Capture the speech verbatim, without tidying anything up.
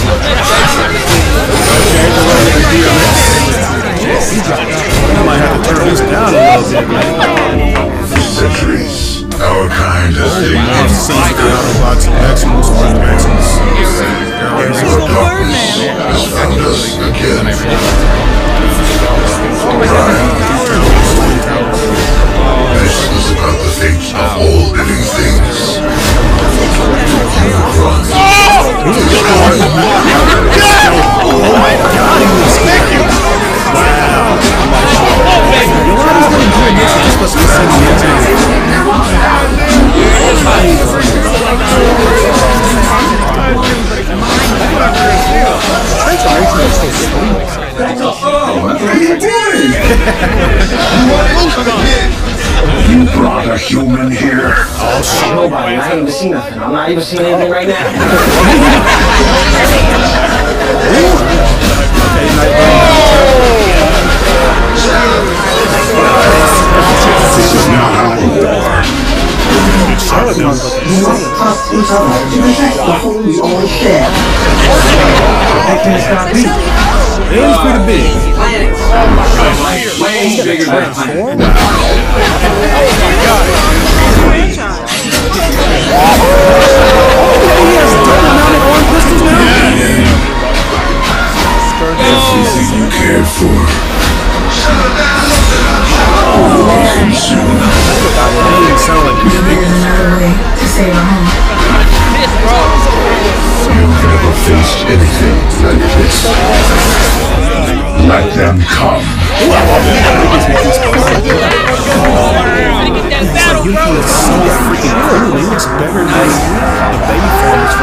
might have to turn this down a little bit, man. For centuries, our kind has taken Autobots and Maximals are the Maximals. Our darkness has found us again. This is about the fate of all living things. Oh my God, he was speaking! Wow. You brought a human here? Oh, shit. Nobody. I ain't even seen nothing. I'm not even seeing anything right now. This is not how we war. Trust each other to protect the whole we all share. Protecting this guy beat. It was pretty big. Way bigger than planet. Everything you cared for. To save our home. You've never faced anything like this. Let them come. You feel so freaking cool. He looks better than the baby form.